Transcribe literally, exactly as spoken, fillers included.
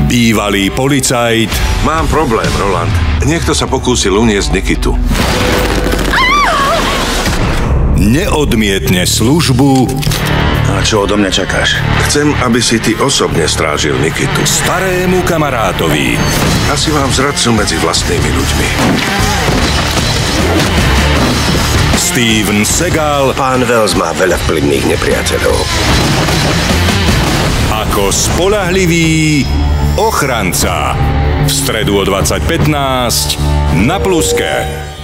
Bývalý policajt. Mám problém, Roland. Niekto sa pokúsil uniesť Nikitu. Neodmietne službu. A čo odo mňa čakáš? Chcem, aby si ty osobne strážil Nikitu. Starému kamarátovi. Asi mám zradcu medzi vlastnými ľuďmi. Steven Seagal. Pán Wells má veľa vplyvných nepriateľov. Ako spoľahlivý ochranca. V stredu o dvadsať pätnásť na Pluske.